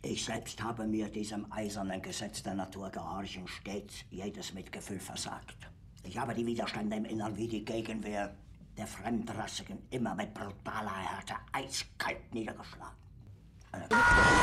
Ich selbst habe mir diesem eisernen Gesetz der Natur gehorchen stets jedes Mitgefühl versagt. Ich habe die Widerstände im Innern wie die Gegenwehr der Fremdrassigen immer mit brutaler Härte eiskalt niedergeschlagen.